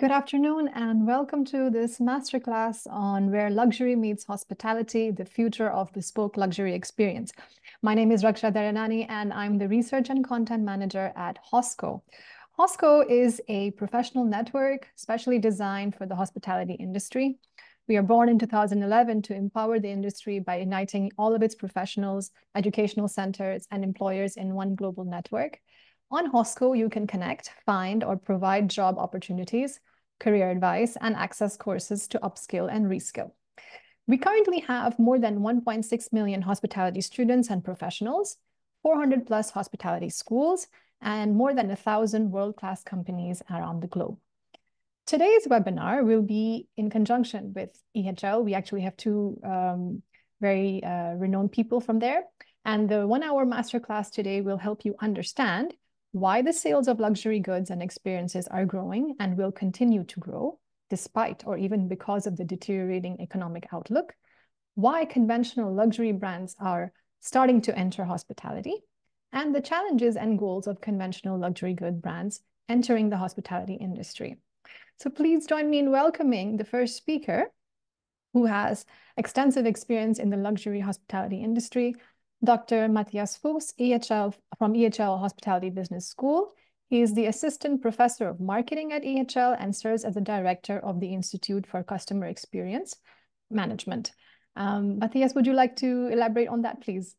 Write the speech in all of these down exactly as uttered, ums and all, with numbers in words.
Good afternoon and welcome to this masterclass on where luxury meets hospitality, the future of bespoke luxury experience. My name is Raksha Daranani and I'm the research and content manager at Hosco. Hosco is a professional network specially designed for the hospitality industry. We are born in two thousand eleven to empower the industry by uniting all of its professionals, educational centers, and employers in one global network. On Hosco, you can connect, find, or provide job opportunities, career advice, and access courses to upskill and reskill. We currently have more than one point six million hospitality students and professionals, four hundred plus hospitality schools, and more than one thousand world-class companies around the globe. Today's webinar will be in conjunction with E H L. We actually have two um, very uh, renowned people from there. And the one-hour masterclass today will help you understand why the sales of luxury goods and experiences are growing and will continue to grow despite or even because of the deteriorating economic outlook, why conventional luxury brands are starting to enter hospitality, and the challenges and goals of conventional luxury good brands entering the hospitality industry. So please join me in welcoming the first speaker, who has extensive experience in the luxury hospitality industry, Doctor Matthias Fuchs, E H L from E H L Hospitality Business School. He is the Assistant Professor of Marketing at E H L and serves as the Director of the Institute for Customer Experience Management. Um, Matthias, would you like to elaborate on that, please?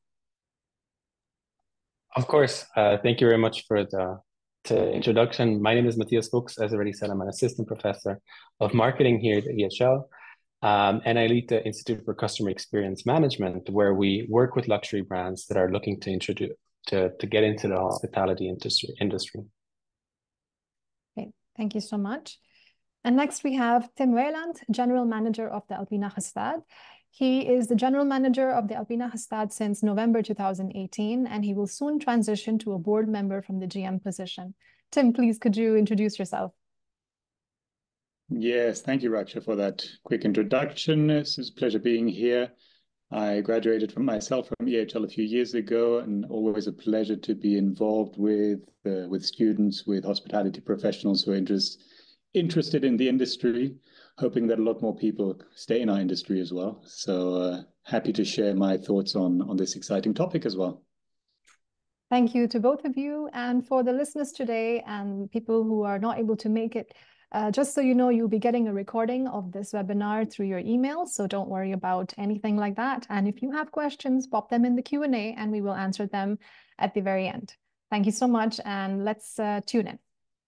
Of course. Uh, thank you very much for the, the introduction. My name is Matthias Fuchs. As already said, I'm an Assistant Professor of Marketing here at E H L. Um, and I lead the Institute for Customer Experience Management, where we work with luxury brands that are looking to introduce to, to get into the hospitality industry. industry. Okay, thank you so much. And next we have Tim Weiland, General Manager of the Alpina Gestad. He is the General Manager of the Alpina Gestad since November two thousand eighteen, and he will soon transition to a board member from the G M position. Tim, please, could you introduce yourself? Yes, thank you, Raksha, for that quick introduction. It's a pleasure being here. I graduated from myself from E H L a few years ago, and always a pleasure to be involved with uh, with students, with hospitality professionals who are interest, interested in the industry, hoping that a lot more people stay in our industry as well. So uh, happy to share my thoughts on, on this exciting topic as well. Thank you to both of you. And for the listeners today and people who are not able to make it, Uh, just so you know, you'll be getting a recording of this webinar through your email, so don't worry about anything like that. And if you have questions, pop them in the Q and A and we will answer them at the very end. Thank you so much, and let's uh, tune in.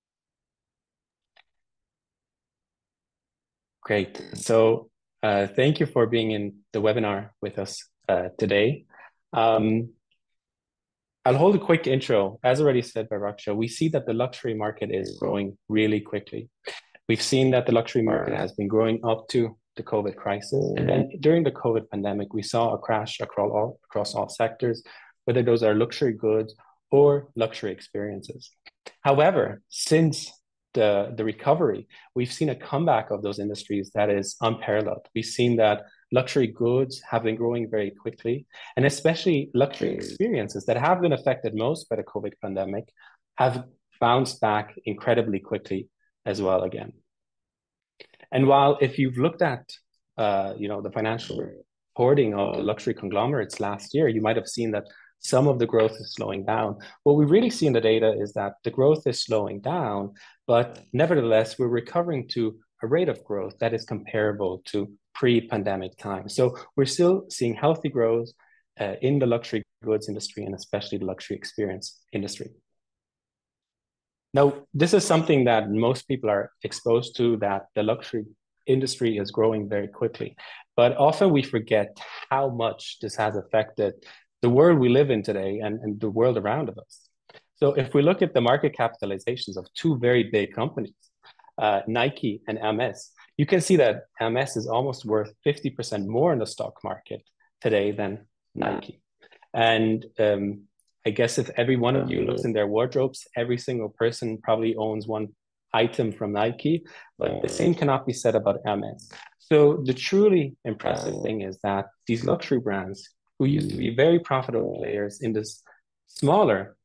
Great. So uh, thank you for being in the webinar with us uh, today. Um, I'll hold a quick intro. As already said by Raksha, we see that the luxury market is growing really quickly. We've seen that the luxury market has been growing up to the COVID crisis. And then during the COVID pandemic, we saw a crash across all, across all sectors, whether those are luxury goods or luxury experiences. However, since the, the recovery, we've seen a comeback of those industries that is unparalleled. We've seen that luxury goods have been growing very quickly, and especially luxury experiences that have been affected most by the COVID pandemic have bounced back incredibly quickly as well again. And while if you've looked at uh, you know, the financial reporting of the luxury conglomerates last year, you might have seen that some of the growth is slowing down. What we really see in the data is that the growth is slowing down, but nevertheless, we're recovering to a rate of growth that is comparable to pre-pandemic times. So we're still seeing healthy growth uh, in the luxury goods industry and especially the luxury experience industry. Now, this is something that most people are exposed to, that the luxury industry is growing very quickly. But often we forget how much this has affected the world we live in today and, and the world around us. So if we look at the market capitalizations of two very big companies, uh, Nike and Hermes, you can see that Hermes is almost worth fifty percent more in the stock market today than Nike. And um, I guess if every one of you looks in their wardrobes, every single person probably owns one item from Nike, but the same cannot be said about Hermes. So the truly impressive thing is that these luxury brands, who used to be very profitable players in this smaller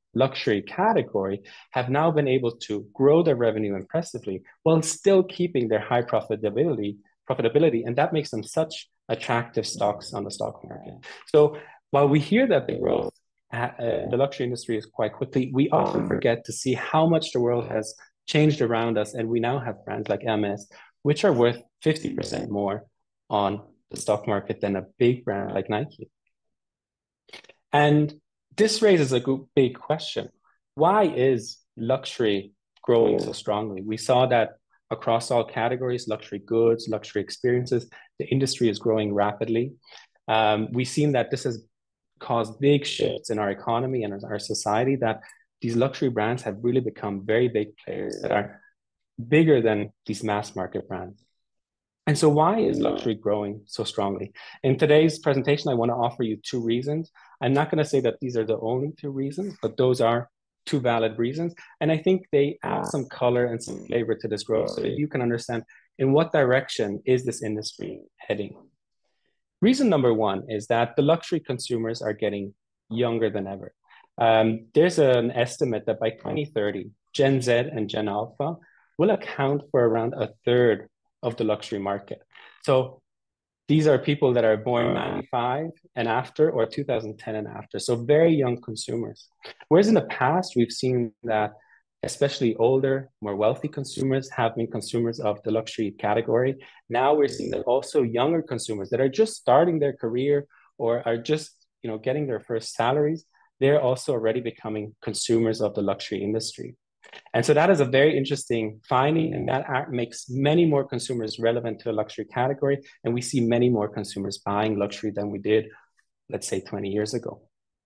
luxury category have now been able to grow their revenue impressively while still keeping their high profitability, profitability, and that makes them such attractive stocks on the stock market. So while we hear that the growth, uh, the luxury industry is quite quickly, we often forget to see how much the world has changed around us, and we now have brands like M S, which are worth fifty percent more on the stock market than a big brand like Nike. And this raises a big question. Why is luxury growing so strongly? We saw that across all categories, luxury goods, luxury experiences, the industry is growing rapidly. Um, we've seen that this has caused big shifts in our economy and our society, that these luxury brands have really become very big players that are bigger than these mass market brands. And so why is luxury growing so strongly? In today's presentation, I want to offer you two reasons. I'm not going to say that these are the only two reasons, but those are two valid reasons. And I think they add some color and some flavor to this growth so that you can understand in what direction is this industry heading. Reason number one is that the luxury consumers are getting younger than ever. Um, there's an estimate that by twenty thirty, Gen Z and Gen Alpha will account for around a third of the luxury market. So these are people that are born ninety-five and after, or two thousand ten and after. So very young consumers. Whereas in the past, we've seen that especially older, more wealthy consumers have been consumers of the luxury category. Now we're seeing that also younger consumers that are just starting their career or are just, you know, getting their first salaries, they're also already becoming consumers of the luxury industry. And so that is a very interesting finding, and that makes many more consumers relevant to the luxury category. And we see many more consumers buying luxury than we did, let's say, twenty years ago.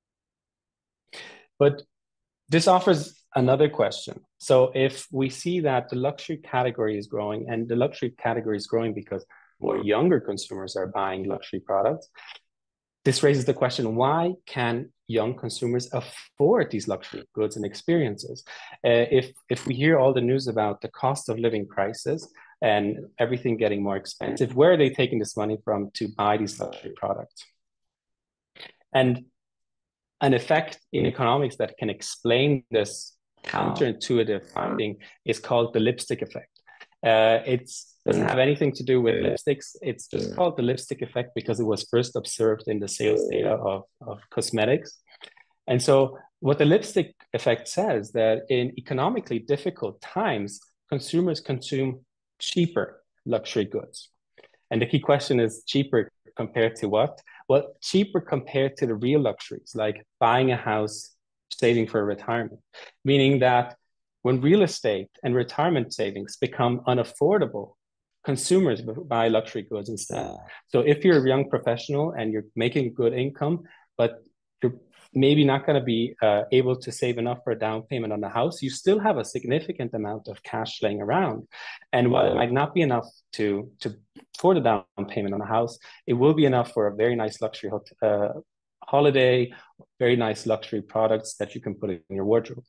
But this offers another question. So if we see that the luxury category is growing, and the luxury category is growing because more younger consumers are buying luxury products, this raises the question, why can young consumers afford these luxury goods and experiences? Uh, if, if we hear all the news about the cost of living crisis and everything getting more expensive, where are they taking this money from to buy these luxury products? And an effect in economics that can explain this counterintuitive finding is called the lipstick effect. Uh, it doesn't have anything to do with lipsticks. It's just called the lipstick effect because it was first observed in the sales data of, of cosmetics. And so what the lipstick effect says that in economically difficult times, consumers consume cheaper luxury goods. And the key question is cheaper compared to what? Well, cheaper compared to the real luxuries, like buying a house, saving for retirement, meaning that when real estate and retirement savings become unaffordable, consumers buy luxury goods instead. So if you're a young professional and you're making good income, but you're maybe not going to be uh, able to save enough for a down payment on the house, you still have a significant amount of cash laying around. And while it might not be enough to, to for the down payment on a house, it will be enough for a very nice luxury uh, holiday, very nice luxury products that you can put in your wardrobe.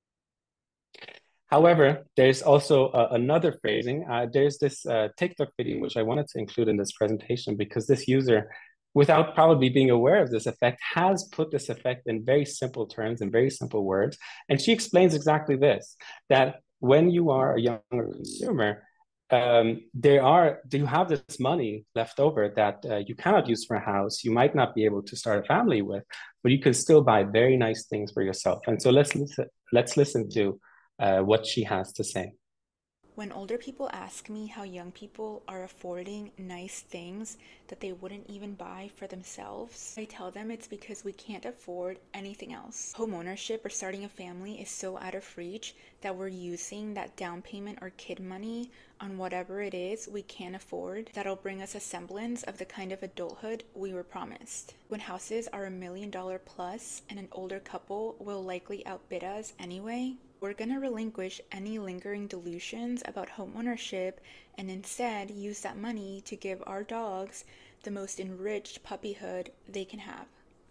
However, there's also uh, another phrasing. Uh, there's this uh, TikTok video, which I wanted to include in this presentation because this user, without probably being aware of this effect, has put this effect in very simple terms and very simple words. And she explains exactly this, that when you are a younger consumer, um, there are, do you have this money left over that uh, you cannot use for a house, you might not be able to start a family with, but you can still buy very nice things for yourself. And so let's listen, let's listen to Uh, what she has to say. When older people ask me how young people are affording nice things that they wouldn't even buy for themselves, I tell them it's because we can't afford anything else. Home ownership or starting a family is so out of reach that we're using that down payment or kid money on whatever it is we can't afford that'll bring us a semblance of the kind of adulthood we were promised. When houses are a million dollar plus and an older couple will likely outbid us anyway, we're going to relinquish any lingering delusions about homeownership and instead use that money to give our dogs the most enriched puppyhood they can have.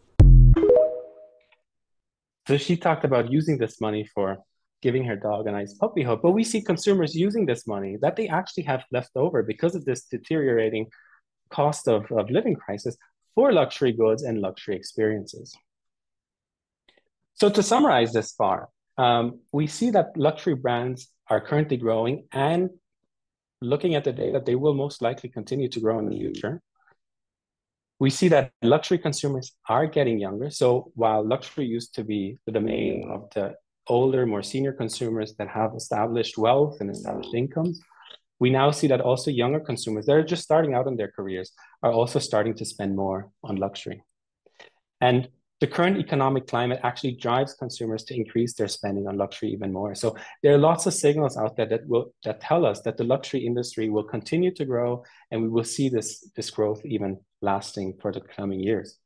So she talked about using this money for giving her dog a nice puppyhood, but we see consumers using this money that they actually have left over because of this deteriorating cost of, of living crisis for luxury goods and luxury experiences. So to summarize this far, um, we see that luxury brands are currently growing, and looking at the data, they will most likely continue to grow in the future. We see that luxury consumers are getting younger. So while luxury used to be the domain of the older, more senior consumers that have established wealth and established incomes, we now see that also younger consumers that are just starting out in their careers are also starting to spend more on luxury. And the current economic climate actually drives consumers to increase their spending on luxury even more. So there are lots of signals out there that will that tell us that the luxury industry will continue to grow, and we will see this, this growth even lasting for the coming years.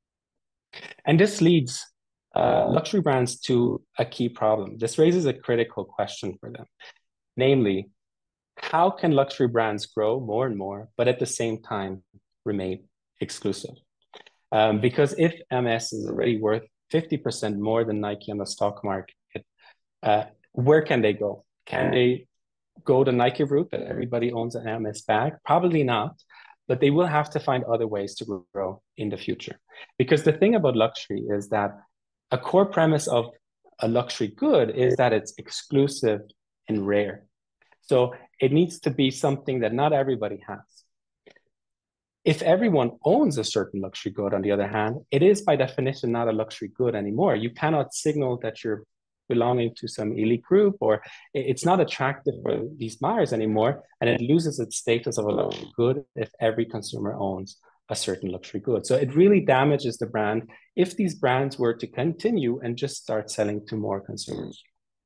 And this leads uh, luxury brands to a key problem. This raises a critical question for them. Namely, how can luxury brands grow more and more, but at the same time remain exclusive? Um, because if M S is already worth fifty percent more than Nike on the stock market, uh, where can they go? Can they go the Nike route that everybody owns an M S bag? Probably not, but they will have to find other ways to grow in the future. Because the thing about luxury is that a core premise of a luxury good is that it's exclusive and rare. So it needs to be something that not everybody has. If everyone owns a certain luxury good, on the other hand, it is by definition not a luxury good anymore. You cannot signal that you're belonging to some elite group, or it's not attractive for these buyers anymore, and it loses its status of a luxury good if every consumer owns a certain luxury good. So it really damages the brand if these brands were to continue and just start selling to more consumers.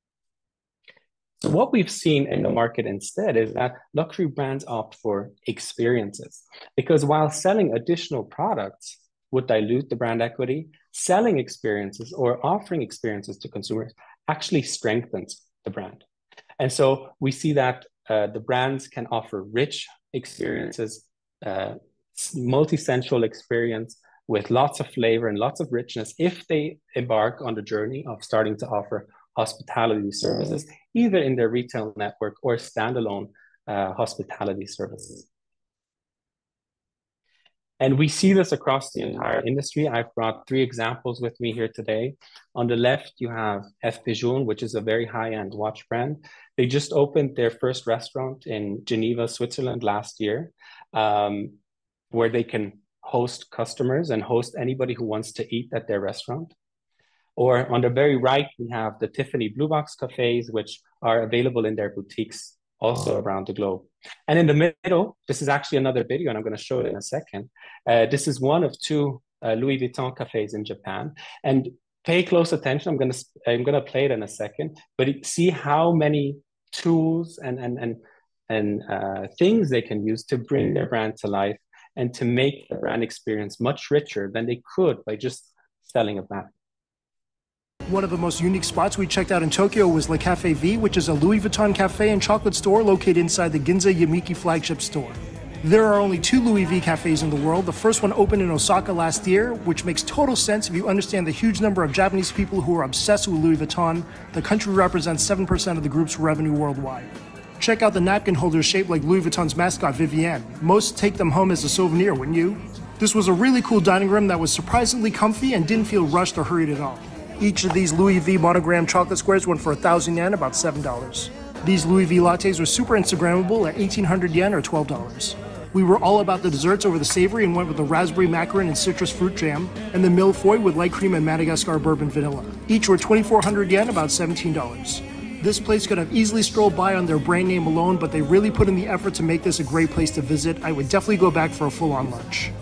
So what we've seen in the market instead is that luxury brands opt for experiences, because while selling additional products would dilute the brand equity, selling experiences or offering experiences to consumers actually strengthens the brand. And so we see that uh, the brands can offer rich experiences, uh, multi-sensual experience with lots of flavor and lots of richness if they embark on the journey of starting to offer hospitality services, either in their retail network or standalone uh, hospitality services. And we see this across the entire industry. I've brought three examples with me here today. On the left, you have F. Pigeon, which is a very high-end watch brand. They just opened their first restaurant in Geneva, Switzerland last year, um, where they can host customers and host anybody who wants to eat at their restaurant. Or on the very right, we have the Tiffany Blue Box cafes, which are available in their boutiques also around the globe. And in the middle, this is actually another video, and I'm going to show it in a second. Uh, this is one of two uh, Louis Vuitton cafes in Japan. And pay close attention. I'm going to I'm going to play it in a second. But see how many tools and and and and uh, things they can use to bring their brand to life and to make the brand experience much richer than they could by just selling a bag. One of the most unique spots we checked out in Tokyo was Le Café V, which is a Louis Vuitton cafe and chocolate store located inside the Ginza Yamiki flagship store. There are only two Louis V cafes in the world. The first one opened in Osaka last year, which makes total sense if you understand the huge number of Japanese people who are obsessed with Louis Vuitton. The country represents seven percent of the group's revenue worldwide. Check out the napkin holders shaped like Louis Vuitton's mascot, Vivienne. Most take them home as a souvenir, wouldn't you? This was a really cool dining room that was surprisingly comfy and didn't feel rushed or hurried at all. Each of these Louis V monogram chocolate squares went for one thousand yen, about seven dollars. These Louis V lattes were super Instagrammable at eighteen hundred yen or twelve dollars. We were all about the desserts over the savory and went with the raspberry macaron and citrus fruit jam, and the millefeuille with light cream and Madagascar bourbon vanilla. Each were twenty-four hundred yen, about seventeen dollars. This place could have easily strolled by on their brand name alone, but they really put in the effort to make this a great place to visit. I would definitely go back for a full-on lunch.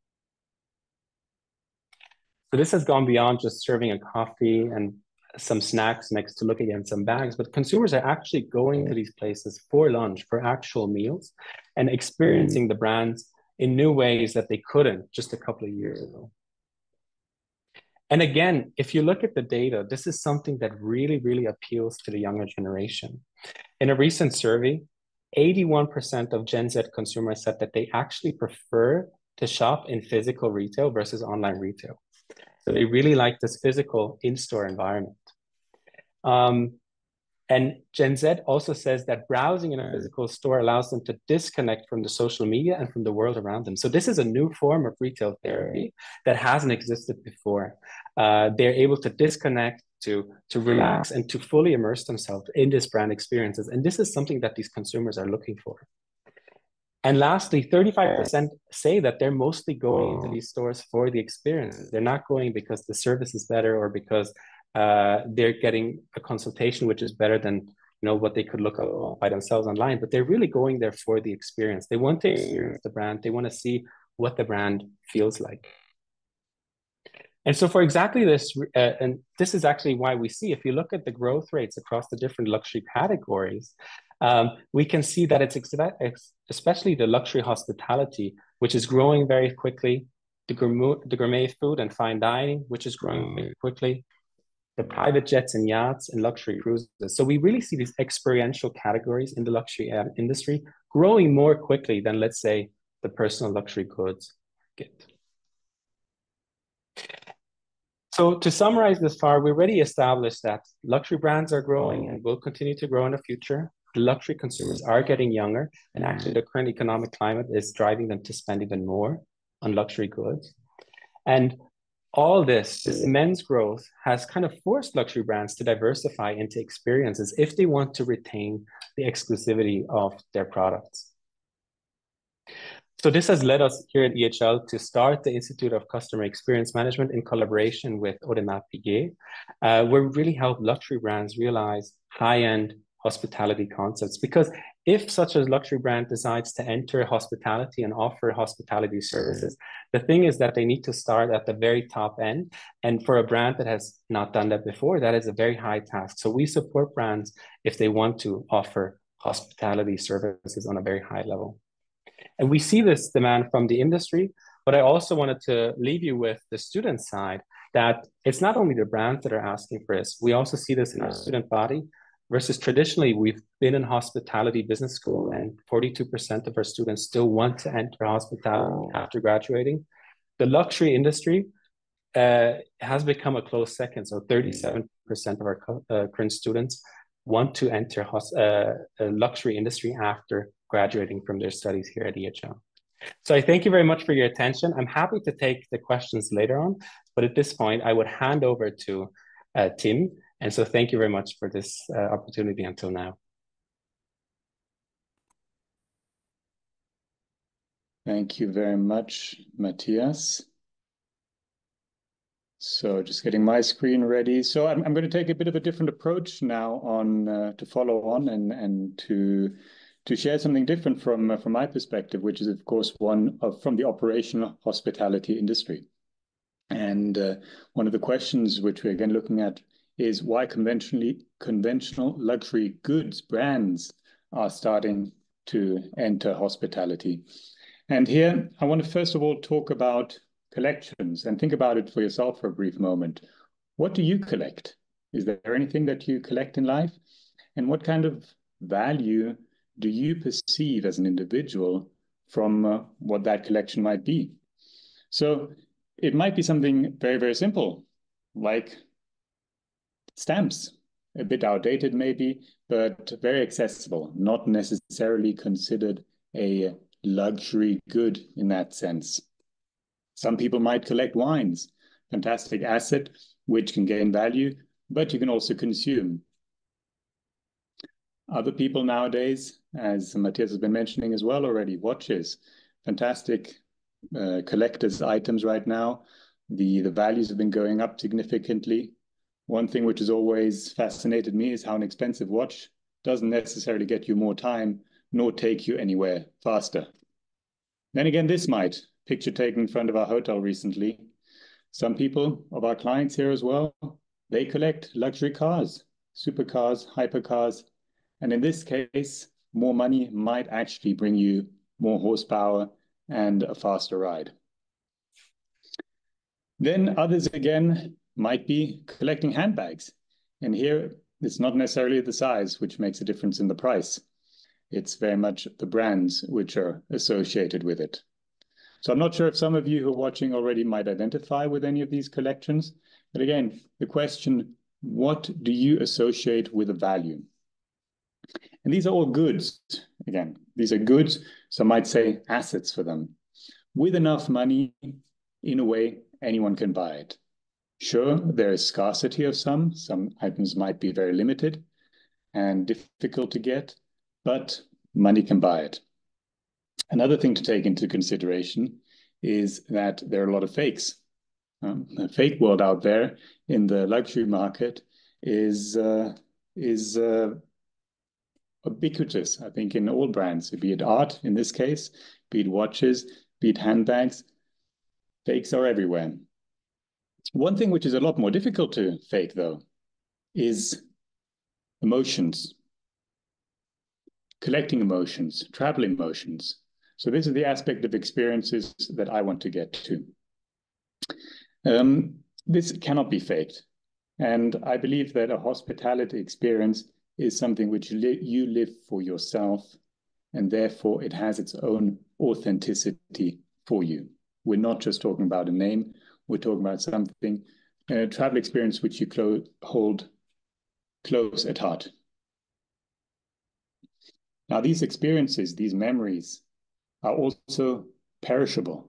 So this has gone beyond just serving a coffee and some snacks next to looking at some bags, but consumers are actually going to these places for lunch, for actual meals, and experiencing the brands in new ways that they couldn't just a couple of years ago. And again, if you look at the data, this is something that really, really appeals to the younger generation. In a recent survey, eighty-one percent of Gen Z consumers said that they actually prefer to shop in physical retail versus online retail. So they really like this physical in-store environment. Um, And Gen Z also says that browsing in a physical store allows them to disconnect from the social media and from the world around them. So this is a new form of retail therapy that hasn't existed before. Uh, they're able to disconnect, to, to relax, and to fully immerse themselves in this brand experiences. And this is something that these consumers are looking for. And lastly, thirty-five percent say that they're mostly going into these stores for the experience. They're not going because the service is better or because uh, they're getting a consultation which is better than you know what they could look up by themselves online. But they're really going there for the experience. They want to experience the brand. They want to see what the brand feels like. And so for exactly this, uh, and this is actually why we see, if you look at the growth rates across the different luxury categories, um, we can see that it's especially the luxury hospitality, which is growing very quickly, the gourmet, the gourmet food and fine dining, which is growing very quickly, the private jets and yachts and luxury cruises. So we really see these experiential categories in the luxury industry growing more quickly than, let's say, the personal luxury goods get. So to summarize this far, we already established that luxury brands are growing and will continue to grow in the future. The luxury consumers are getting younger, and actually the current economic climate is driving them to spend even more on luxury goods. And all this, this immense growth has kind of forced luxury brands to diversify into experiences if they want to retain the exclusivity of their products. So this has led us here at E H L to start the Institute of Customer Experience Management in collaboration with Audemars Piguet, uh, where we really help luxury brands realize high-end hospitality concepts. Because if such a luxury brand decides to enter hospitality and offer hospitality services, the thing is that they need to start at the very top end. And for a brand that has not done that before, that is a very high task. So we support brands if they want to offer hospitality services on a very high level. And we see this demand from the industry, but I also wanted to leave you with the student side, that it's not only the brands that are asking for this, we also see this in our student body, versus traditionally we've been in hospitality business school and forty-two percent of our students still want to enter hospitality after graduating. The luxury industry uh, has become a close second, so thirty-seven percent of our uh, current students want to enter uh, a luxury industry after graduating from their studies here at E H L. So I thank you very much for your attention. I'm happy to take the questions later on, but at this point, I would hand over to uh, Tim. And so thank you very much for this uh, opportunity until now. Thank you very much, Matthias. So just getting my screen ready. So I'm, I'm going to take a bit of a different approach now on uh, to follow on and, and to to share something different from, uh, from my perspective, which is, of course, one of from the operational hospitality industry. And uh, one of the questions which we're again looking at is why conventionally conventional luxury goods brands are starting to enter hospitality. And here I want to first of all talk about collections and think about it for yourself for a brief moment. What do you collect? Is there anything that you collect in life? And what kind of value do you perceive as an individual from uh, what that collection might be? So it might be something very, very simple, like stamps, a bit outdated maybe, but very accessible, not necessarily considered a luxury good in that sense. Some people might collect wines, fantastic asset, which can gain value, but you can also consume. Other people nowadays, as Matthias has been mentioning as well already, watches, fantastic uh, collector's items right now. The, the values have been going up significantly. One thing which has always fascinated me is how an expensive watch doesn't necessarily get you more time, nor take you anywhere faster. Then again, this might. Picture taken in front of our hotel recently. Some people of our clients here as well, they collect luxury cars, supercars, hypercars. And in this case, more money might actually bring you more horsepower and a faster ride. Then others again might be collecting handbags. And here it's not necessarily the size which makes a difference in the price. It's very much the brands which are associated with it. So I'm not sure if some of you who are watching already might identify with any of these collections. But again, the question, what do you associate with a value? And these are all goods. Again, these are goods, some might say assets for them. With enough money, in a way, anyone can buy it. Sure, there is scarcity of some. Some items might be very limited and difficult to get, but money can buy it. Another thing to take into consideration is that there are a lot of fakes. Um, the fake world out there in the luxury market is uh, is uh, ubiquitous, I think, in all brands, be it art in this case, be it watches, be it handbags. Fakes are everywhere. One thing which is a lot more difficult to fake, though, is emotions. Collecting emotions, travel emotions. So this is the aspect of experiences that I want to get to. Um, this cannot be faked. And I believe that a hospitality experience is something which li you live for yourself, and therefore it has its own authenticity for you. We're not just talking about a name, we're talking about something, a travel experience which you clo hold close at heart. Now, these experiences, these memories, are also perishable.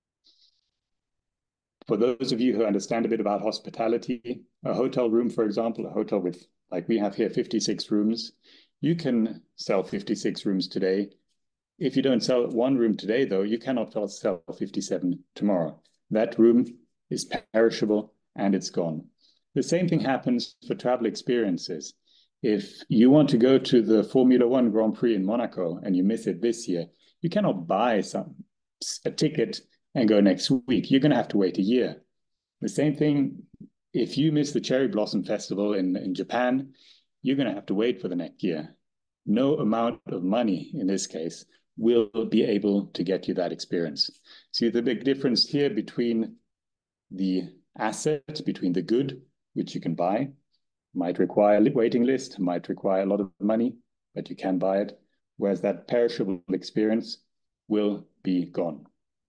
For those of you who understand a bit about hospitality, a hotel room, for example, a hotel with, like we have here, fifty-six rooms, you can sell fifty-six rooms today. If you don't sell one room today, though, you cannot sell fifty-seven tomorrow. That room is perishable and it's gone. The same thing happens for travel experiences. If you want to go to the Formula One Grand Prix in Monaco and you miss it this year, you cannot buy some a ticket and go next week. You're going to have to wait a year. The same thing, if you miss the Cherry Blossom Festival in, in Japan, you're going to have to wait for the next year. No amount of money, in this case, will be able to get you that experience. See the big difference here between the asset, between the good, which you can buy, might require a waiting list, might require a lot of money, but you can buy it, whereas that perishable experience will be gone.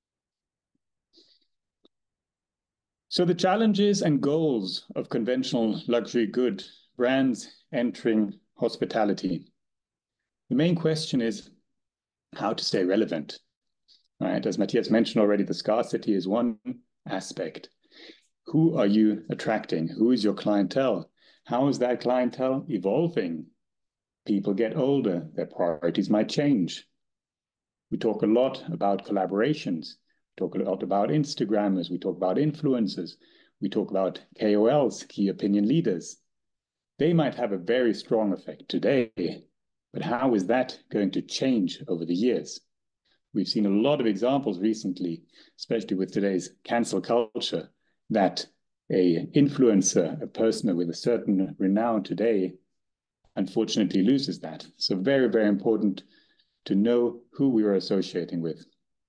So the challenges and goals of conventional luxury good brands entering hospitality. The main question is how to stay relevant. Right? As Matthias mentioned already, the scarcity is one aspect. Who are you attracting? Who is your clientele? How is that clientele evolving? People get older, their priorities might change. We talk a lot about collaborations. We talk a lot about Instagrammers. We talk about influencers. We talk about K O Ls, key opinion leaders. They might have a very strong effect today, but how is that going to change over the years? We've seen a lot of examples recently, especially with today's cancel culture, that a influencer, a person with a certain renown today, unfortunately loses that. So very, very important to know who we are associating with.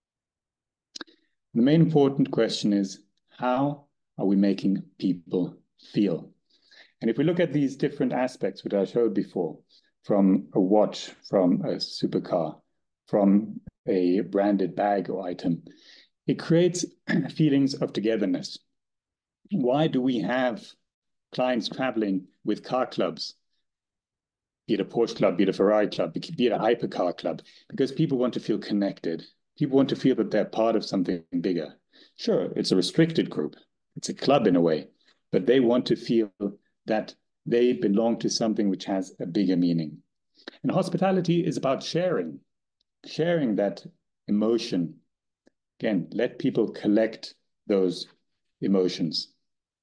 The main important question is, how are we making people feel? And if we look at these different aspects, which I showed before, from a watch, from a supercar, from a branded bag or item, it creates feelings of togetherness. Why do we have clients traveling with car clubs? Be it a Porsche club, be it a Ferrari club, be it a hypercar club, because people want to feel connected. People want to feel that they're part of something bigger. Sure, it's a restricted group. It's a club in a way, but they want to feel that they belong to something which has a bigger meaning. And hospitality is about sharing, sharing that emotion. Again, let people collect those emotions.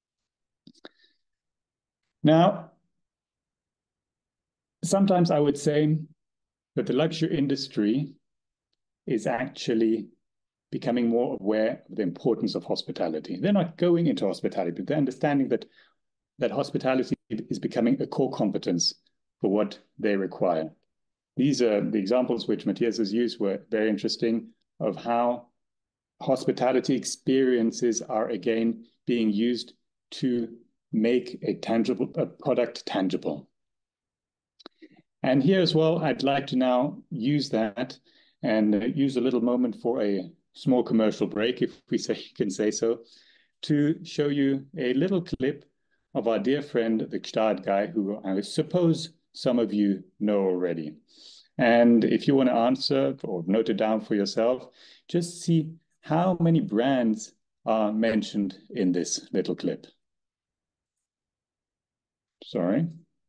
Now, sometimes I would say that the luxury industry is actually becoming more aware of the importance of hospitality. They're not going into hospitality, but they're understanding that, that hospitality is becoming a core competence for what they require. These are the examples which Matthias has used were very interesting of how hospitality experiences are again being used to make a tangible a product tangible. And here as well, I'd like to now use that and use a little moment for a small commercial break, if we say, can say so, to show you a little clip of our dear friend, the Gstaad guy, who I suppose some of you know already. And if you want to answer or note it down for yourself, just see how many brands are mentioned in this little clip. Sorry.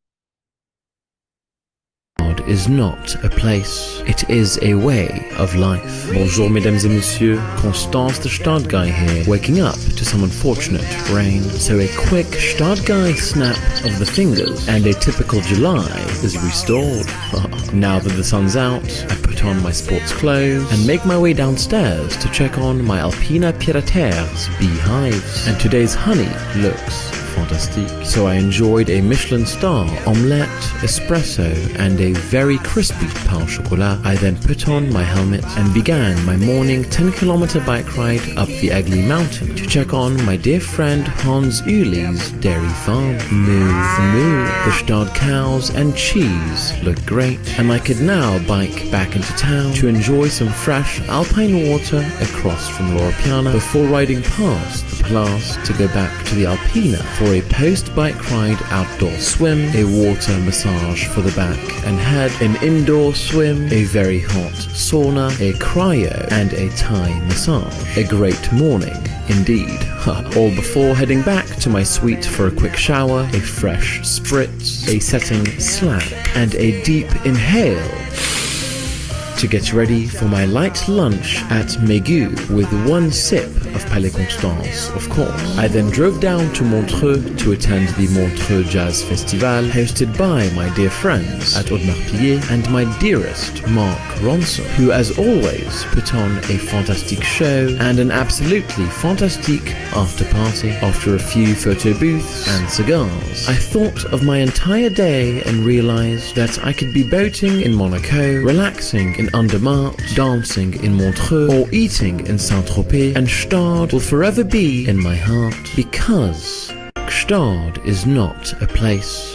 Is not a place, it is a way of life. Bonjour mesdames et messieurs, Constance the Startguy here, waking up to some unfortunate rain. So a quick Startguy snap of the fingers and a typical July is restored. Now that the sun's out, I put on my sports clothes and make my way downstairs to check on my Alpina Pied-à-Terre's beehives. And today's honey looks fantastique. So I enjoyed a Michelin star, omelette, espresso, and a very crispy pain au chocolat. I then put on my helmet and began my morning ten kilometer bike ride up the Egli mountain to check on my dear friend Hans Uli's dairy farm. Moo, moo, the Stad cows and cheese look great, and I could now bike back into town to enjoy some fresh alpine water across from Loro Piana before riding past the Place to go back to the Alpina for a post-bike ride outdoor swim, a water massage for the back and head, an indoor swim, a very hot sauna, a cryo, and a Thai massage. A great morning indeed. All before heading back to my suite for a quick shower, a fresh spritz, a setting slack, and a deep inhale to get ready for my light lunch at Mégu with one sip of Palais Constance, of course. I then drove down to Montreux to attend the Montreux Jazz Festival, hosted by my dear friends at Aude-Marpillier and my dearest Mark Ronson, who as always put on a fantastic show and an absolutely fantastic after party. After a few photo booths and cigars, I thought of my entire day and realized that I could be boating in Monaco, relaxing in Andermatt, dancing in Montreux, or eating in Saint-Tropez, and Gstaad will forever be in my heart, because Gstaad is not a place.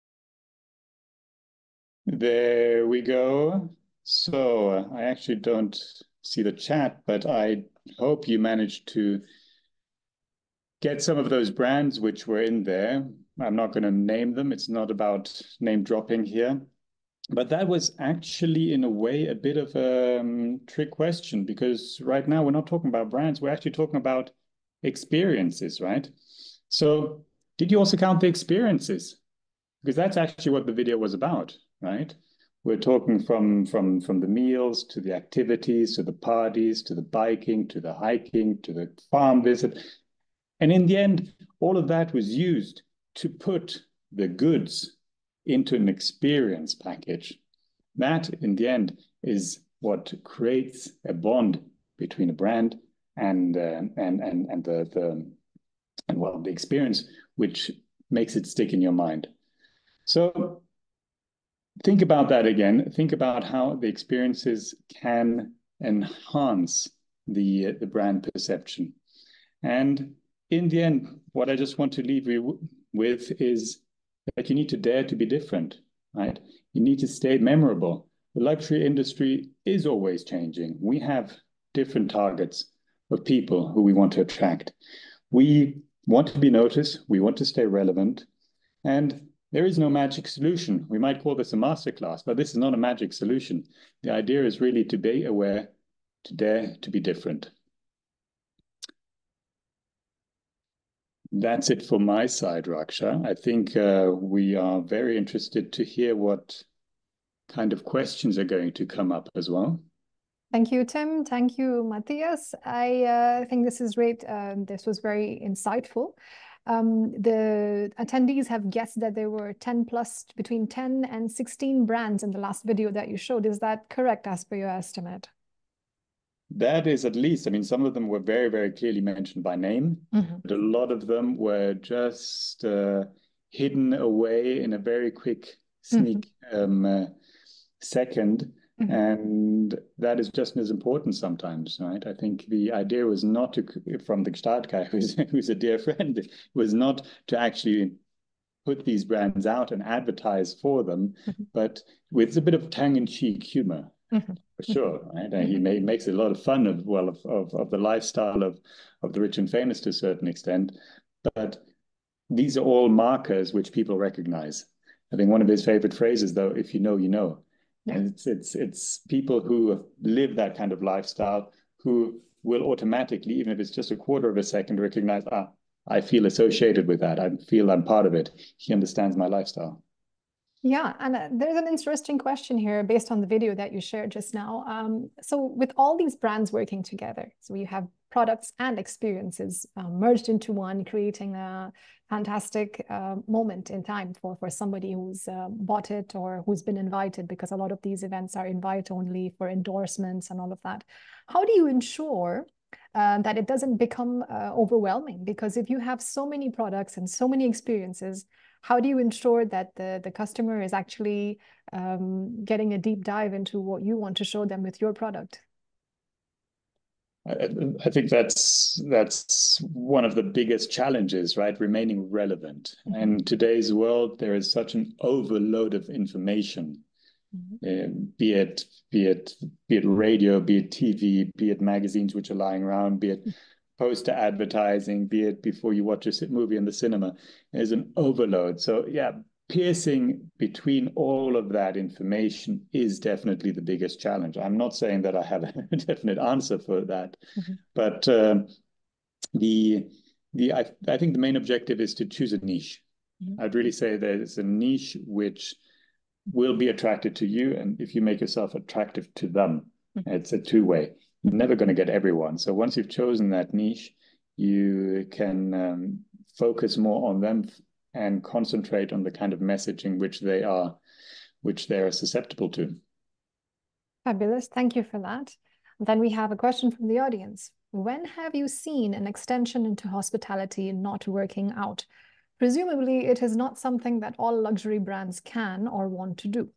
There we go. So uh, I actually don't see the chat, but I hope you managed to get some of those brands which were in there. I'm not going to name them. It's not about name dropping here. But that was actually, in a way, a bit of a um, trick question, because right now we're not talking about brands. We're actually talking about experiences, right? So did you also count the experiences? Because that's actually what the video was about, right? We're talking from, from, from the meals to the activities, to the parties, to the biking, to the hiking, to the farm visit. And in the end, all of that was used to put the goods into an experience package. That, in the end, is what creates a bond between a brand and uh, and and and the the and well the experience, which makes it stick in your mind. So think about that again. Think about how the experiences can enhance the the brand perception. And in the end, what I just want to leave you with is that you need to dare to be different, right? You need to stay memorable. The luxury industry is always changing. We have different targets of people who we want to attract. We want to be noticed. We want to stay relevant. And there is no magic solution. We might call this a masterclass, but this is not a magic solution. The idea is really to be aware, to dare to be different. That's it for my side, Raksha. I think uh, we are very interested to hear what kind of questions are going to come up as well. Thank you, Tim. Thank you, Matthias. I uh, think this is great. Um, this was very insightful. Um, the attendees have guessed that there were ten plus, between ten and sixteen brands in the last video that you showed. Is that correct as per your estimate? That is at least, I mean, some of them were very, very clearly mentioned by name, mm-hmm. but a lot of them were just uh, hidden away in a very quick sneak mm-hmm. um, uh, second. Mm-hmm. And that is just as important sometimes, right? I think the idea was not to, from the Gstaad guy, who's, who's a dear friend, was not to actually put these brands out and advertise for them, mm-hmm. but with a bit of tongue-in-cheek humor. Mm-hmm. For sure, right? Mm-hmm. He may, makes a lot of fun of well of, of, of the lifestyle of, of the rich and famous to a certain extent, but these are all markers which people recognize. I think one of his favorite phrases, though, if you know, you know. Yeah. And it's, it's, it's people who live that kind of lifestyle who will automatically, even if it's just a quarter of a second, recognize, ah, I feel associated with that. I feel I'm part of it. He understands my lifestyle. Yeah, and uh, there's an interesting question here based on the video that you shared just now. Um, so with all these brands working together, so you have products and experiences uh, merged into one, creating a fantastic uh, moment in time for, for somebody who's uh, bought it or who's been invited, because a lot of these events are invite only for endorsements and all of that. How do you ensure uh, that it doesn't become uh, overwhelming? Because if you have so many products and so many experiences, how do you ensure that the, the customer is actually um, getting a deep dive into what you want to show them with your product? I, I think that's that's one of the biggest challenges, right? Remaining relevant. Mm-hmm. And in today's world, there is such an overload of information, mm-hmm. uh, be it be it be it radio, be it T V, be it magazines which are lying around, be it poster advertising, be it before you watch a movie in the cinema. There's an overload. So yeah, piercing between all of that information is definitely the biggest challenge. I'm not saying that I have a definite answer for that, mm-hmm. but um, the the I, I think the main objective is to choose a niche. Mm-hmm. I'd really say there's a niche which will be attracted to you, and if you make yourself attractive to them, mm-hmm. it's a two-way. You're never going to get everyone. So once you've chosen that niche, you can um, focus more on them and concentrate on the kind of messaging which they are, which they are susceptible to. Fabulous. Thank you for that. Then we have a question from the audience. When have you seen an extension into hospitality not working out? Presumably, it is not something that all luxury brands can or want to do.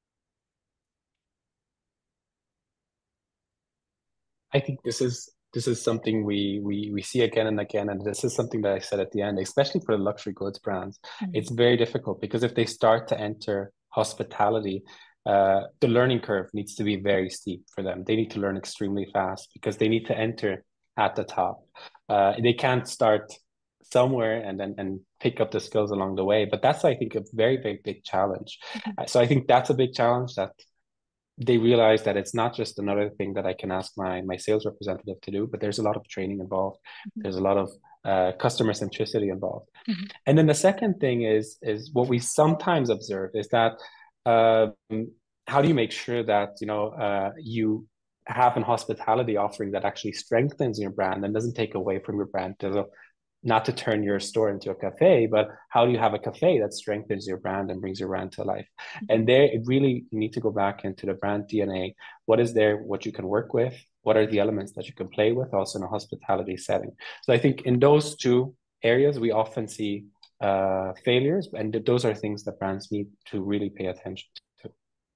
I think this is this is something we we we see again and again, and this is something that I said at the end, especially for the luxury goods brands. Mm-hmm. It's very difficult because if they start to enter hospitality, uh, the learning curve needs to be very steep for them. They need to learn extremely fast because they need to enter at the top. Uh, they can't start somewhere and then and pick up the skills along the way. But that's, I think, a very, very big challenge. Mm-hmm. So I think that's a big challenge, that they realize that it's not just another thing that I can ask my my sales representative to do, but there's a lot of training involved. Mm-hmm. There's a lot of uh, customer centricity involved. Mm-hmm. And then the second thing is, is what we sometimes observe is that um, how do you make sure that, you know, uh, you have an hospitality offering that actually strengthens your brand and doesn't take away from your brand? So not to turn your store into a cafe, but how do you have a cafe that strengthens your brand and brings your brand to life? Mm-hmm. And there, it really, you need to go back into the brand D N A. What is there, what you can work with? What are the elements that you can play with also in a hospitality setting? So I think in those two areas, we often see uh, failures, and those are things that brands need to really pay attention to.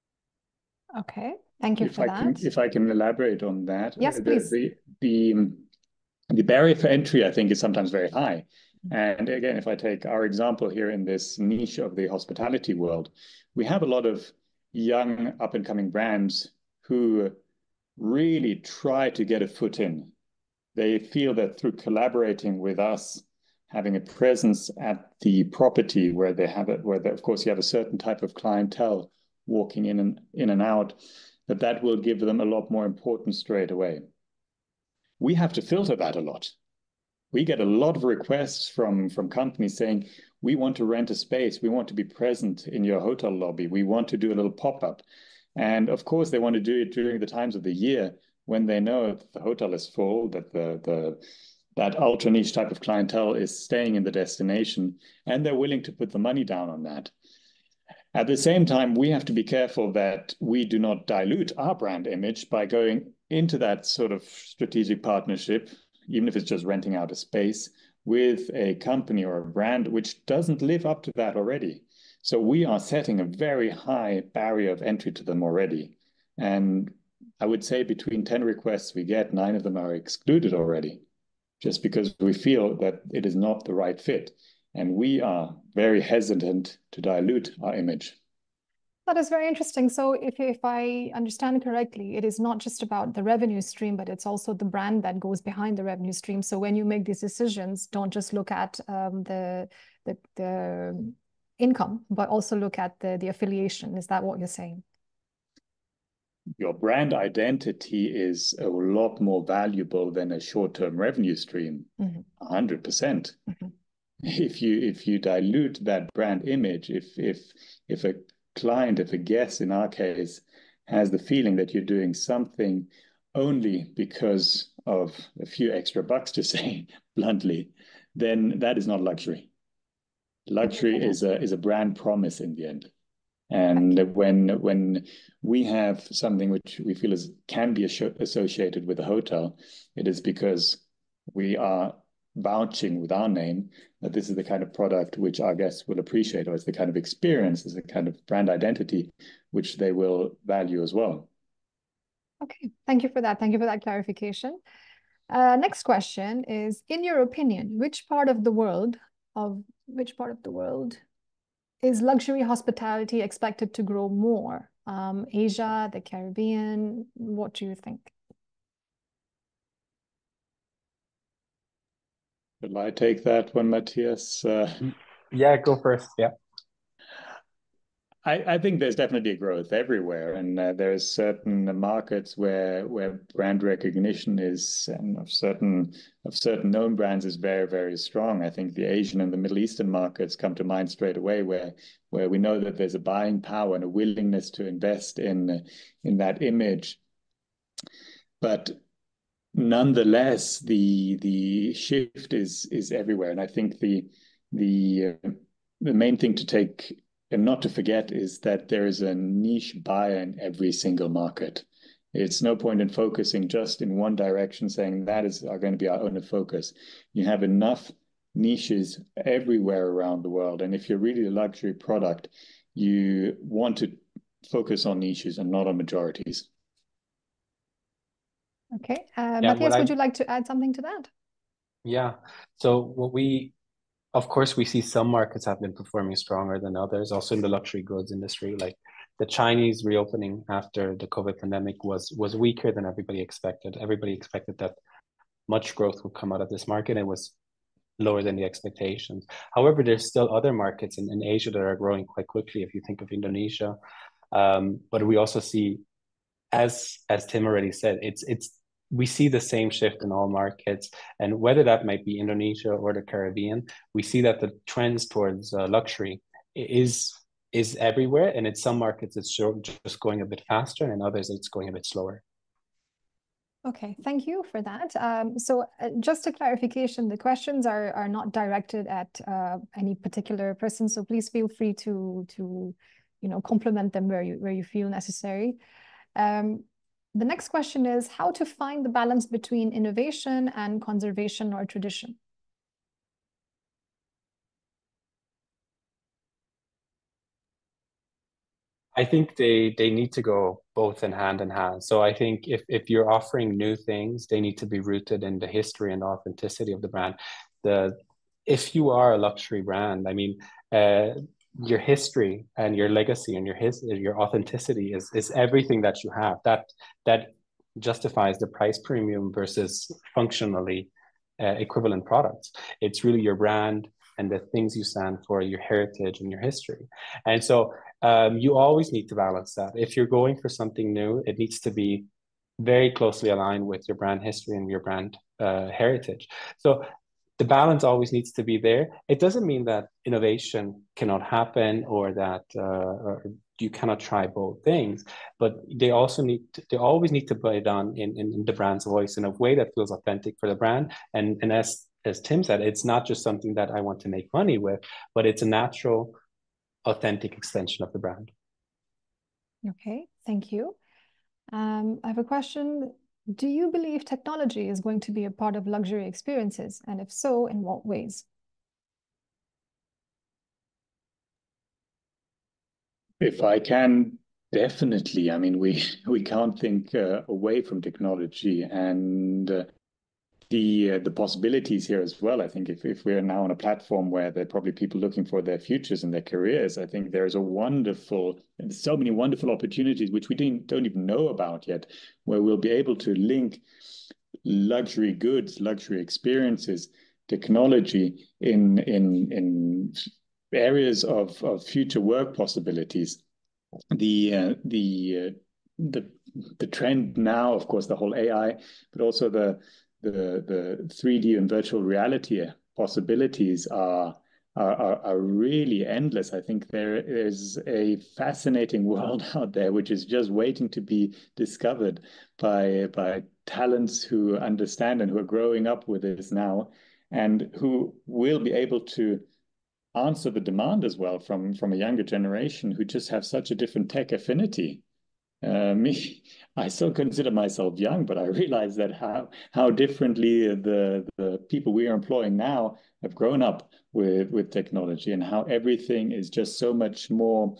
Okay, thank you if for I that. Can, if I can elaborate on that. Yes, please. The, the, the, the barrier for entry, I think, is sometimes very high. And again, if I take our example here in this niche of the hospitality world, we have a lot of young up-and-coming brands who really try to get a foot in. They feel that through collaborating with us, having a presence at the property where they have it, where they, of course you have a certain type of clientele walking in and in and out, that that will give them a lot more importance straight away. We have to filter that a lot. We get a lot of requests from, from companies saying, we want to rent a space. We want to be present in your hotel lobby. We want to do a little pop-up. And of course, they want to do it during the times of the year when they know that the hotel is full, that the, the that ultra niche type of clientele is staying in the destination, and they're willing to put the money down on that. At the same time, we have to be careful that we do not dilute our brand image by going into that sort of strategic partnership, even if it's just renting out a space, with a company or a brand which doesn't live up to that already. So we are setting a very high barrier of entry to them already. And I would say between ten requests we get, nine of them are excluded already, just because we feel that it is not the right fit. And we are very hesitant to dilute our image. That is very interesting. So if, if I understand correctly, it is not just about the revenue stream, but it's also the brand that goes behind the revenue stream. So when you make these decisions, don't just look at um, the, the, the income, but also look at the, the affiliation. Is that what you're saying? Your brand identity is a lot more valuable than a short-term revenue stream, mm-hmm. one hundred percent. Mm-hmm. If you if you dilute that brand image, if if if a client, if a guest in our case, has the feeling that you're doing something only because of a few extra bucks, to say bluntly, then that is not luxury. Luxury okay. is a is a brand promise in the end. And okay. when when we have something which we feel is can be associated with a hotel, it is because we are vouching with our name that this is the kind of product which our guests will appreciate, or it's the kind of experience, is the kind of brand identity which they will value as well. Okay, thank you for that. Thank you for that clarification. Uh, next question is, in your opinion, which part of the world of which part of the world is luxury hospitality expected to grow more? Um, Asia, the Caribbean, what do you think? Will I take that one, Matthias? Uh, yeah, go first. Yeah. I, I think there's definitely a growth everywhere, and uh, there's certain markets where where brand recognition is, and of certain of certain known brands is very very strong. I think the Asian and the Middle Eastern markets come to mind straight away, where where we know that there's a buying power and a willingness to invest in in that image. But nonetheless, the the shift is is everywhere, and I think the the uh, the main thing to take and not to forget is that there is a niche buyer in every single market. It's no point in focusing just in one direction, saying that is are going to be our only focus. You have enough niches everywhere around the world, and if you're really a luxury product, you want to focus on niches and not on majorities. Okay, uh, yeah, Matthias, would I, you like to add something to that? Yeah, so what we Of course, we see some markets have been performing stronger than others, also in the luxury goods industry. Like the Chinese reopening after the COVID pandemic was was weaker than everybody expected. Everybody expected that much growth would come out of this market. It was lower than the expectations. However, there's still other markets in, in Asia that are growing quite quickly, if you think of Indonesia. Um, but we also see, as as Tim already said, it's it's we see the same shift in all markets, and whether that might be Indonesia or the Caribbean, we see that the trends towards uh, luxury is is everywhere, and in some markets it's just going a bit faster, and in others it's going a bit slower. Okay, thank you for that. Um, so uh, just a clarification, the questions are are not directed at uh, any particular person, so please feel free to to you know compliment them where you where you feel necessary. Um, The next question is how to find the balance between innovation and conservation or tradition. I think they they need to go both in hand in hand. So I think if if you're offering new things, they need to be rooted in the history and authenticity of the brand. The if you are a luxury brand, I mean, uh, your history and your legacy and your his your authenticity is is everything that you have. That that justifies the price premium versus functionally uh, equivalent products. It's really your brand and the things you stand for, your heritage and your history. And so um, you always need to balance that. If you're going for something new, it needs to be very closely aligned with your brand history and your brand uh, heritage. So the balance always needs to be there. It doesn't mean that innovation cannot happen or that uh, or you cannot try both things, but they also need to, they always need to put it on in, in, in the brand's voice in a way that feels authentic for the brand. And, and as, as Tim said, it's not just something that I want to make money with, but it's a natural, authentic extension of the brand. Okay, thank you. Um, I have a question. Do you believe technology is going to be a part of luxury experiences? And if so, in what ways? If I can, definitely. I mean, we we can't think uh, away from technology and uh, the uh, the possibilities here as well. I think if if we're now on a platform where there are probably people looking for their futures and their careers, I think there's a wonderful, so many wonderful opportunities which we didn't don't even know about yet, where we'll be able to link luxury goods, luxury experiences, technology in in in areas of, of future work possibilities. The uh, the uh, the the trend now, of course, the whole A I, but also the the the three D and virtual reality possibilities are are are really endless. I think there is a fascinating world out there which is just waiting to be discovered by by talents who understand and who are growing up with this now, and who will be able to answer the demand as well from from a younger generation who just have such a different tech affinity. Uh, me, I still consider myself young, but I realize that how how differently the the people we are employing now have grown up with with technology, and how everything is just so much more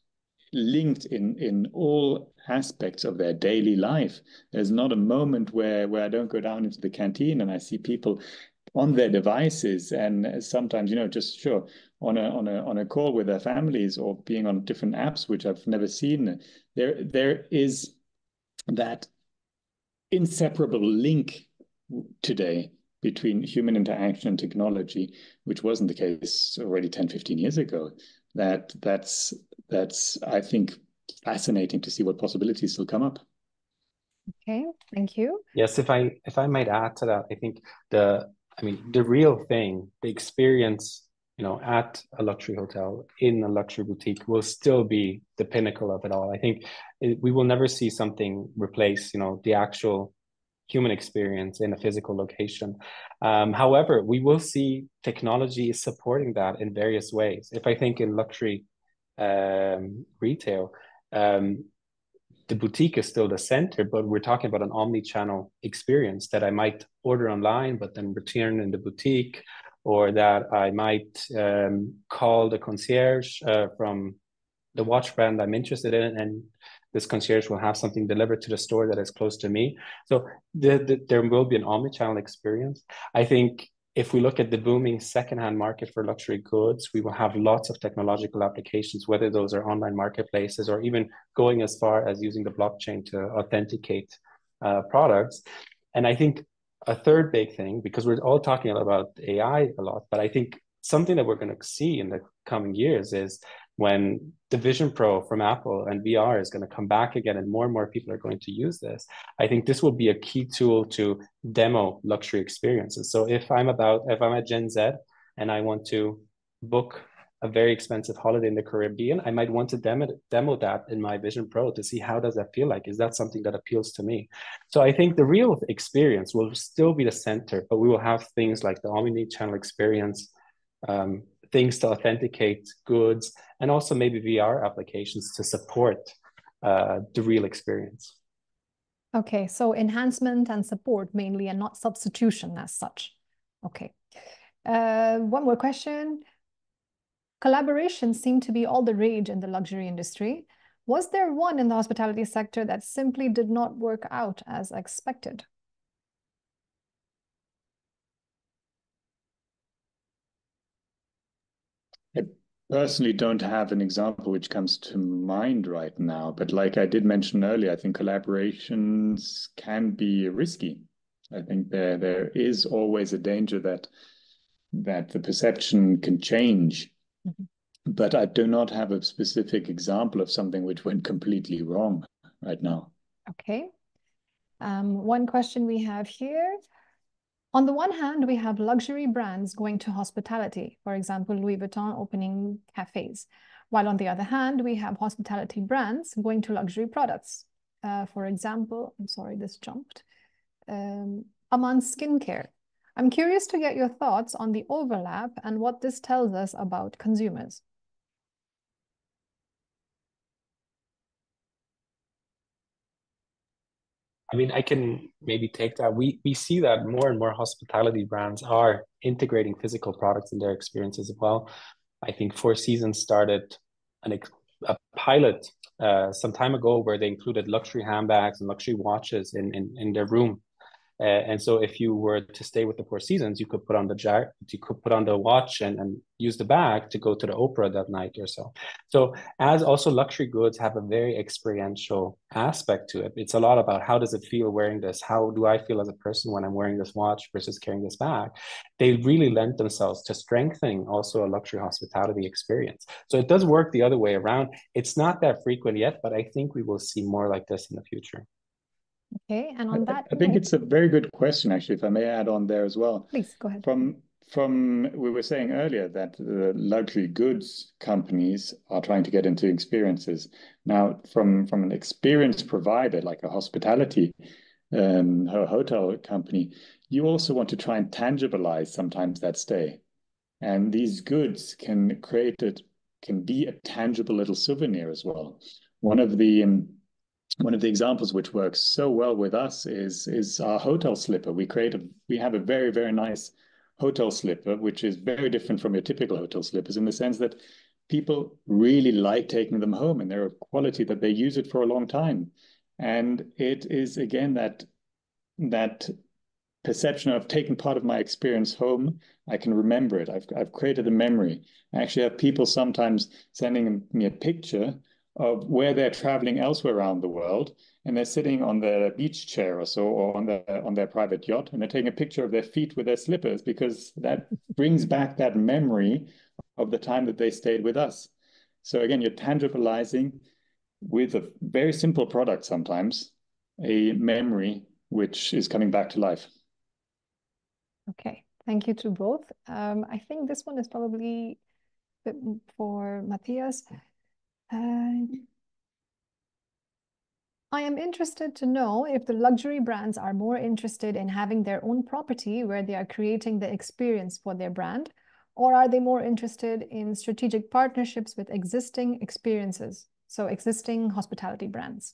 linked in in all aspects of their daily life. There's not a moment where where I don't go down into the canteen and I see people on their devices, and sometimes, you know, just sure on a on a on a call with their families, or being on different apps which I've never seen. There there is that inseparable link today between human interaction and technology, which wasn't the case already ten, fifteen years ago. That that's that's I think fascinating to see what possibilities still come up. Okay, thank you. Yes, if I if I might add to that, I think the I mean, the real thing, the experience, you know, at a luxury hotel, in a luxury boutique, will still be the pinnacle of it all. I think it, we will never see something replace, you know, the actual human experience in a physical location. Um, however, we will see technology supporting that in various ways. If I think in luxury um, retail, um, the boutique is still the center, but we're talking about an omni-channel experience that I might order online, but then return in the boutique, or that I might um, call the concierge uh, from the watch brand I'm interested in, and this concierge will have something delivered to the store that is close to me. So the, the, there will be an omni-channel experience. I think if we look at the booming secondhand market for luxury goods, we will have lots of technological applications, whether those are online marketplaces or even going as far as using the blockchain to authenticate uh, products. And I think a third big thing, because we're all talking about A I a lot, but I think something that we're going to see in the coming years is when the Vision Pro from Apple and V R is going to come back again, and more and more people are going to use this. I think this will be a key tool to demo luxury experiences. So if I'm about, if I'm at Gen Z and I want to book a very expensive holiday in the Caribbean, I might want to demo, demo that in my Vision Pro to see how does that feel like? Is that something that appeals to me? So I think the real experience will still be the center, but we will have things like the omni-channel experience, um, things to authenticate goods, and also maybe V R applications to support uh, the real experience. Okay, so enhancement and support mainly, and not substitution as such. Okay. Uh, one more question. Collaborations seem to be all the rage in the luxury industry. Was there one in the hospitality sector that simply did not work out as expected? I personally don't have an example which comes to mind right now, but like I did mention earlier, I think collaborations can be risky. I think there there is always a danger that that the perception can change. Mm-hmm. But I do not have a specific example of something which went completely wrong right now. Okay. Um, one question we have here. On the one hand, we have luxury brands going to hospitality, for example, Louis Vuitton opening cafes, while on the other hand, we have hospitality brands going to luxury products. Uh, for example, I'm sorry, this jumped. Um, Aman Skincare. I'm curious to get your thoughts on the overlap and what this tells us about consumers. I mean, I can maybe take that. We we see that more and more hospitality brands are integrating physical products in their experiences as well. I think Four Seasons started an, a pilot uh, some time ago where they included luxury handbags and luxury watches in, in, in their room. Uh, and so if you were to stay with the Four Seasons, you could put on the jacket, you could put on the watch and, and use the bag to go to the opera that night or so. So as also luxury goods have a very experiential aspect to it. It's a lot about how does it feel wearing this? How do I feel as a person when I'm wearing this watch versus carrying this bag? They really lend themselves to strengthening also a luxury hospitality experience. So it does work the other way around. It's not that frequent yet, but I think we will see more like this in the future. Okay, and on that I, I think note, it's a very good question, actually, if I may add on there as well. please go ahead. From from we were saying earlier that the luxury goods companies are trying to get into experiences. Now, from from an experience provider like a hospitality um, a hotel company, you also want to try and tangibilize sometimes that stay, and these goods can create it can be a tangible little souvenir as well. One of the um, one of the examples which works so well with us is is our hotel slipper. We create a we have a very, very nice hotel slipper, which is very different from your typical hotel slippers in the sense that people really like taking them home, and they're of quality that they use it for a long time. And it is again that that perception of taking part of my experience home. I can remember it. I've I've created a memory. I actually have people sometimes sending me a picture of where they're traveling elsewhere around the world, and they're sitting on their beach chair or so, or on their on their private yacht, and they're taking a picture of their feet with their slippers because that brings back that memory of the time that they stayed with us. So again, you're tangibilizing with a very simple product sometimes a memory which is coming back to life. Okay, thank you to both. Um, I think this one is probably for Matthias. Uh, I am interested to know if the luxury brands are more interested in having their own property where they are creating the experience for their brand, or are they more interested in strategic partnerships with existing experiences, so existing hospitality brands?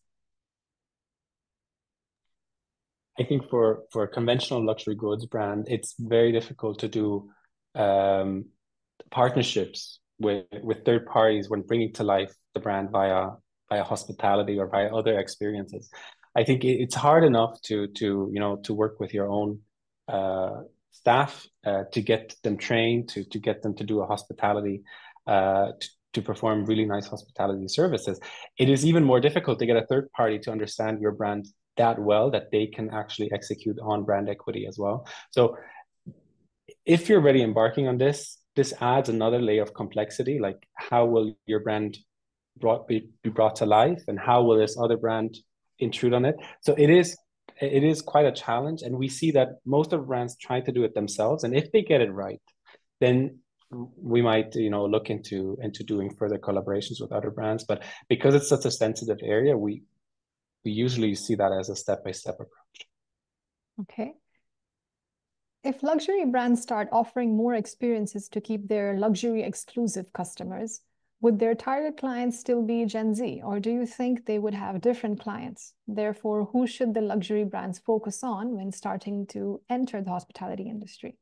I think for for a conventional luxury goods brand, it's very difficult to do um, partnerships with with third parties when bringing to life the brand via via hospitality or via other experiences. I think it, it's hard enough to to you know to work with your own uh, staff uh, to get them trained, to to get them to do a hospitality uh, to, to perform really nice hospitality services. It is even more difficult to get a third party to understand your brand that well that they can actually execute on brand equity as well. So if you're already embarking on this, this adds another layer of complexity, like how will your brand brought be, be brought to life, and how will this other brand intrude on it? So it is it is quite a challenge, and we see that most of the brands try to do it themselves, and if they get it right, then we might you know look into into doing further collaborations with other brands. But because it's such a sensitive area, we we usually see that as a step-by-step approach. Okay. If luxury brands start offering more experiences to keep their luxury exclusive customers, would their target clients still be Gen Z, or do you think they would have different clients? Therefore, who should the luxury brands focus on when starting to enter the hospitality industry?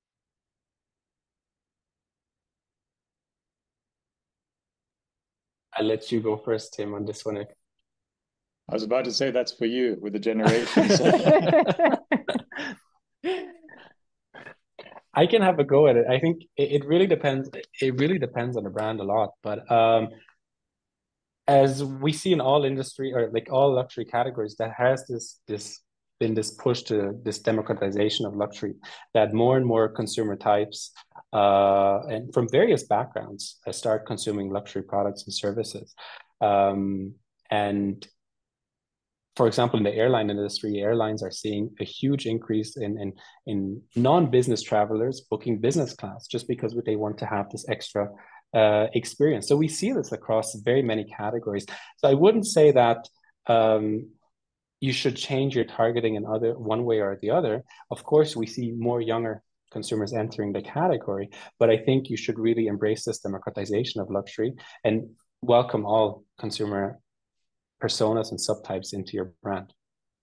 I'll let you go first, Tim, on this one. If... I was about to say that's for you with the generations. I can have a go at it. I think it, it really depends. It really depends on the brand a lot. But um, as we see in all industry or like all luxury categories, that has this this been this push to this democratization of luxury, that more and more consumer types uh, and from various backgrounds uh, start consuming luxury products and services. Um, and for example, in the airline industry, airlines are seeing a huge increase in, in, in non-business travelers booking business class just because they want to have this extra uh, experience. So we see this across very many categories. So I wouldn't say that um, you should change your targeting in other one way or the other. Of course, we see more younger consumers entering the category, but I think you should really embrace this democratization of luxury and welcome all consumer personas and subtypes into your brand.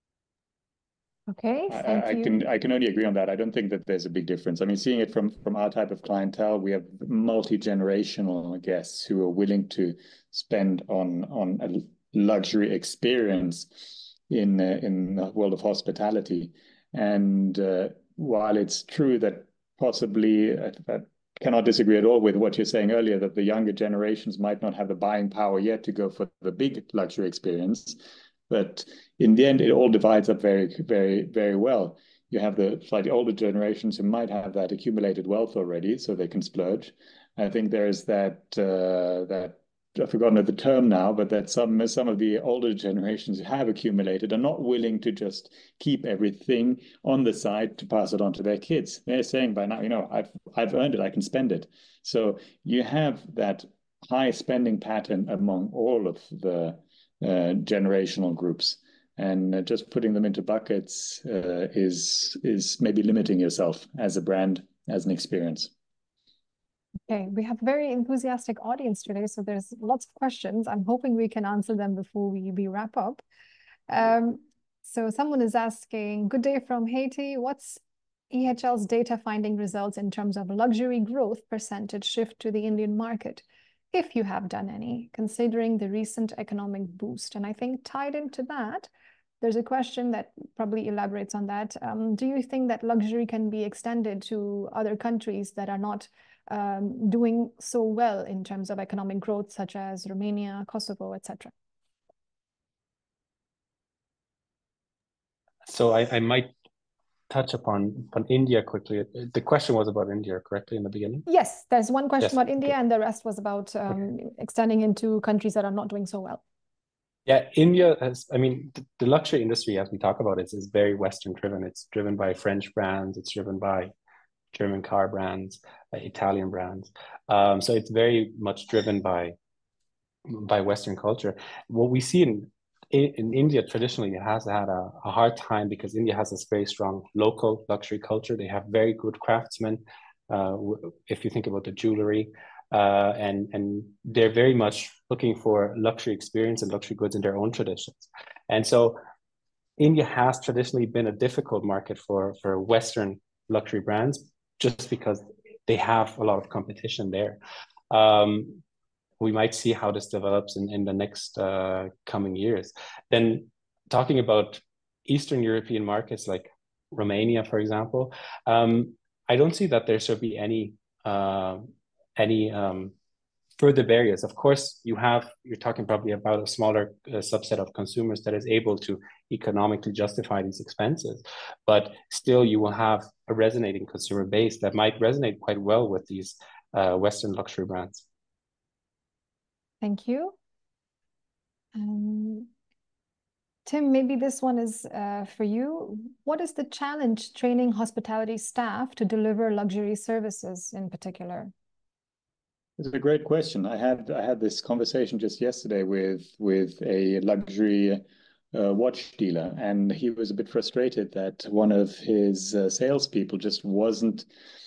Okay, thank I, I you. can I can only agree on that. I don't think that there's a big difference. I mean, seeing it from from our type of clientele, we have multi-generational guests who are willing to spend on on a luxury experience in uh, in the world of hospitality. And uh, while it's true that possibly, I, I cannot disagree at all with what you're saying earlier, that the younger generations might not have the buying power yet to go for the big luxury experience. But in the end, it all divides up very, very, very well. You have the slightly older generations who might have that accumulated wealth already, so they can splurge. I think there is that uh, that I've forgotten the term now, but that some some of the older generations who have accumulated are not willing to just keep everything on the side to pass it on to their kids. They're saying by now, you know, I've I've earned it, I can spend it. So you have that high spending pattern among all of the uh, generational groups. And uh, just putting them into buckets uh, is is maybe limiting yourself as a brand, as an experience. Okay, we have a very enthusiastic audience today, so there's lots of questions. I'm hoping we can answer them before we, we wrap up. Um, so someone is asking, good day from Haiti. What's E H L's data finding results in terms of luxury growth percentage shift to the Indian market, if you have done any, considering the recent economic boost? And I think tied into that, there's a question that probably elaborates on that. Um, do you think that luxury can be extended to other countries that are not um, doing so well in terms of economic growth, such as Romania, Kosovo, et cetera? So I, I might touch upon, upon India quickly. The question was about India, correctly, in the beginning? Yes, there's one question Yes, about India, okay. and the rest was about um, okay. extending into countries that are not doing so well. Yeah, India has, I mean, the, the luxury industry, as we talk about it, is very Western driven. It's driven by French brands, it's driven by German car brands, uh, Italian brands. Um, so it's very much driven by by Western culture. What we see in in, in India traditionally, it has had a, a hard time because India has this very strong local luxury culture. They have very good craftsmen. Uh, if you think about the jewelry, uh, and and they're very much looking for luxury experience and luxury goods in their own traditions. And so India has traditionally been a difficult market for for Western luxury brands, just because they have a lot of competition there. Um, we might see how this develops in, in the next uh, coming years. Then talking about Eastern European markets like Romania, for example, um, I don't see that there should be any uh, any um, further barriers. Of course, you have, you're talking probably about a smaller uh, subset of consumers that is able to economically justify these expenses, but still you will have a resonating consumer base that might resonate quite well with these uh, Western luxury brands. Thank you. Um, Tim, maybe this one is uh, for you. What is the challenge training hospitality staff to deliver luxury services in particular? It's a great question. I had I had this conversation just yesterday with with a luxury uh, watch dealer, and he was a bit frustrated that one of his uh, salespeople just wasn't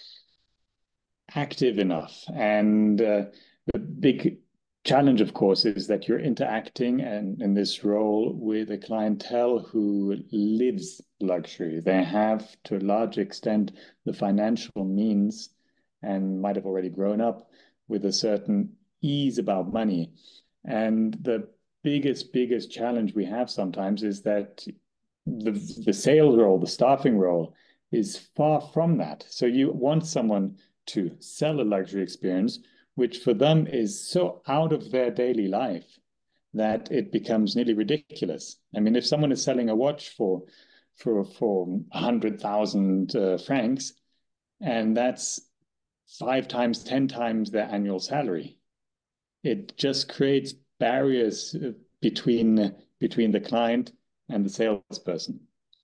active enough. And uh, the big challenge, of course, is that you're interacting and in this role with a clientele who lives luxury. They have, to a large extent, the financial means and might have already grown up with a certain ease about money. And the biggest, biggest challenge we have sometimes is that the, the sales role, the staffing role, is far from that. So you want someone to sell a luxury experience, which for them is so out of their daily life that it becomes nearly ridiculous. I mean, if someone is selling a watch for for for one hundred thousand uh, francs, and that's five times, ten times their annual salary, it just creates barriers between between the client and the salesperson.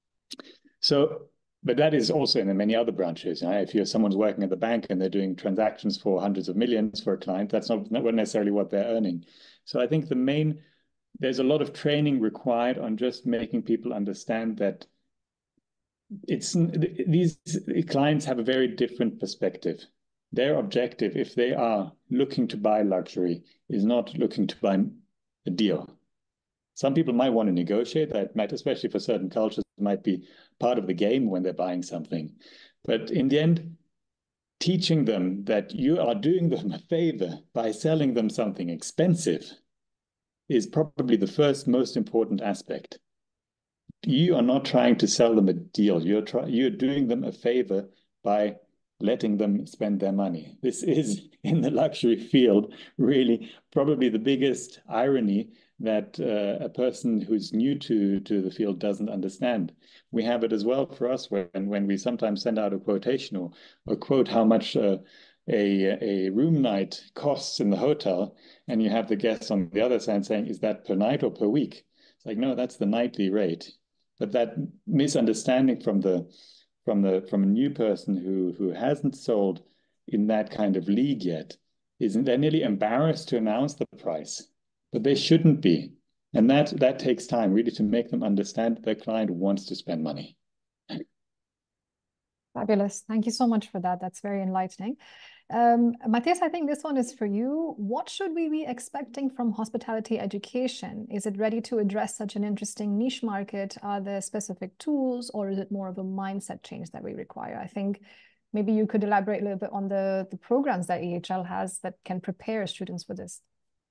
So, but that is also in many other branches. Right? If you're someone's working at the bank and they're doing transactions for hundreds of millions for a client, that's not, not necessarily what they're earning. So I think the main, there's a lot of training required on just making people understand that it's these clients have a very different perspective. Their objective, if they are looking to buy luxury, is not looking to buy a deal. Some people might want to negotiate. That might, especially for certain cultures, might be part of the game when they're buying something. But in the end, teaching them that you are doing them a favor by selling them something expensive is probably the first most important aspect. you are not trying to sell them a deal. You're try, you're doing them a favor by letting them spend their money. This is, in the luxury field, really probably the biggest irony that uh, a person who's new to, to the field doesn't understand. We have it as well for us when, when we sometimes send out a quotation or, or quote how much uh, a, a room night costs in the hotel, and you have the guests on the other side saying, is that per night or per week? It's like, no, that's the nightly rate. But that misunderstanding from the from the from a new person who who hasn't sold in that kind of league yet is they're nearly embarrassed to announce the price, but they shouldn't be. And that that takes time really to make them understand their client wants to spend money. Fabulous. Thank you so much for that. That's very enlightening. Um, Matthias, I think this one is for you. What should we be expecting from hospitality education? Is it ready to address such an interesting niche market? Are there specific tools, or is it more of a mindset change that we require? I think maybe you could elaborate a little bit on the, the programs that E H L has that can prepare students for this.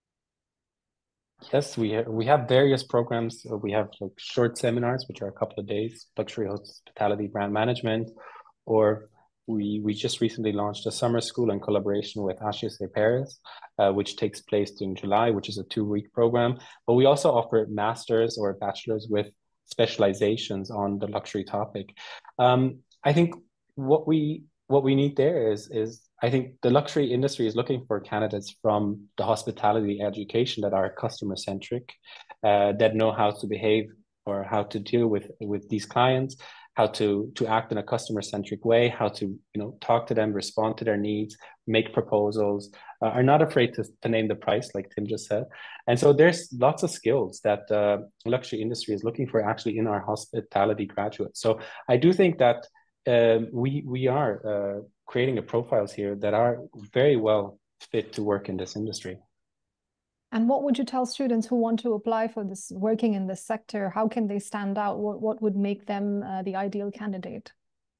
Yes, we have, we have various programs. We have like short seminars, which are a couple of days, luxury hospitality brand management, or we we just recently launched a summer school in collaboration with H E C Paris, uh, which takes place in July, which is a two-week program. But we also offer masters or bachelors with specializations on the luxury topic. Um, I think what we what we need there is is I think the luxury industry is looking for candidates from the hospitality education that are customer centric, uh, that know how to behave or how to deal with with these clients, how to to act in a customer centric way, how to you know talk to them, respond to their needs, make proposals, uh, are not afraid to, to name the price, like Tim just said. And so there's lots of skills that the luxury industry is looking for actually in our hospitality graduates. So I do think that um, we we are uh, creating a profiles here that are very well fit to work in this industry. And what would you tell students who want to apply for this, working in this sector? How can they stand out? What, what would make them uh, the ideal candidate?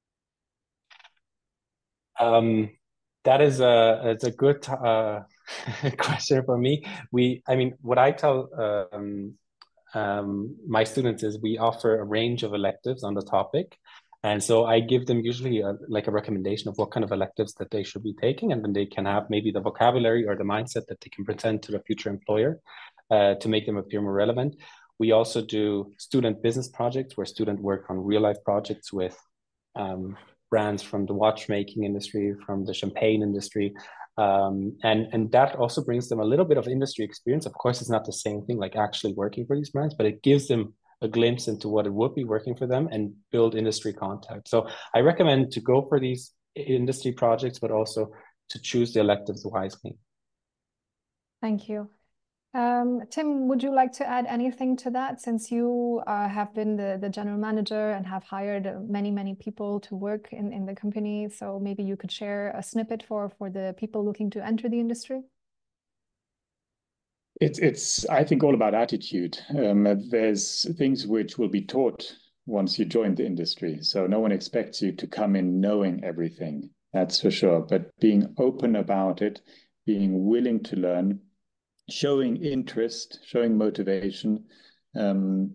Um, that is a, it's a good uh, question for me. We, I mean, what I tell um, um, my students is we offer a range of electives on the topic. And so I give them usually a, like a recommendation of what kind of electives that they should be taking, and then they can have maybe the vocabulary or the mindset that they can present to the future employer uh, to make them appear more relevant. We also do student business projects where students work on real life projects with um, brands from the watchmaking industry, from the champagne industry. Um, and, and that also brings them a little bit of industry experience. Of course, it's not the same thing like actually working for these brands, but it gives them a glimpse into what it would be working for them and build industry contact. So I recommend to go for these industry projects, but also to choose the electives wisely. Thank you. Um, Tim, would you like to add anything to that, since you uh, have been the, the general manager and have hired many, many people to work in, in the company? So maybe you could share a snippet for, for the people looking to enter the industry. It's, it's, I think, all about attitude. Um, there's things which will be taught once you join the industry. So no one expects you to come in knowing everything, that's for sure. But being open about it, being willing to learn, showing interest, showing motivation, um,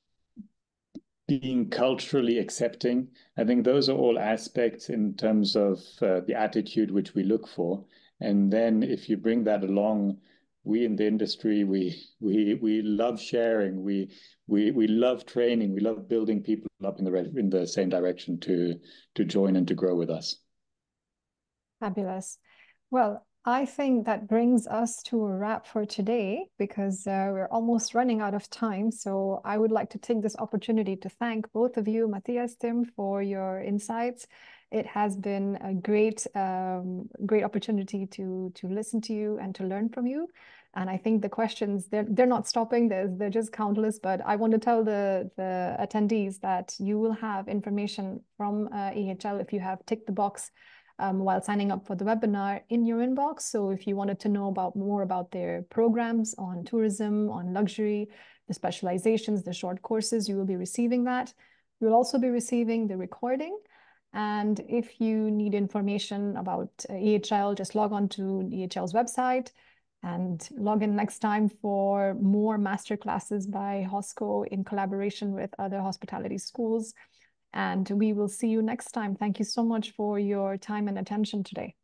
being culturally accepting. I think those are all aspects in terms of uh, the attitude which we look for. And then if you bring that along, we in the industry, we we we love sharing. We we we love training. We love building people up in the in the same direction to to join and to grow with us. Fabulous. Well, I think that brings us to a wrap for today, because uh, we're almost running out of time. So I would like to take this opportunity to thank both of you, Matthias, Tim, for your insights. It has been a great, um, great opportunity to to listen to you and to learn from you. And I think the questions, they're, they're not stopping. They're, they're just countless. But I want to tell the, the attendees that you will have information from uh, E H L if you have ticked the box Um, while signing up for the webinar in your inbox. So if you wanted to know about more about their programs on tourism, on luxury, the specializations, the short courses, you will be receiving that. You'll also be receiving the recording. And if you need information about E H L, just log on to E H L's website. And log in next time for more masterclasses by HOSCO in collaboration with other hospitality schools. And we will see you next time. Thank you so much for your time and attention today.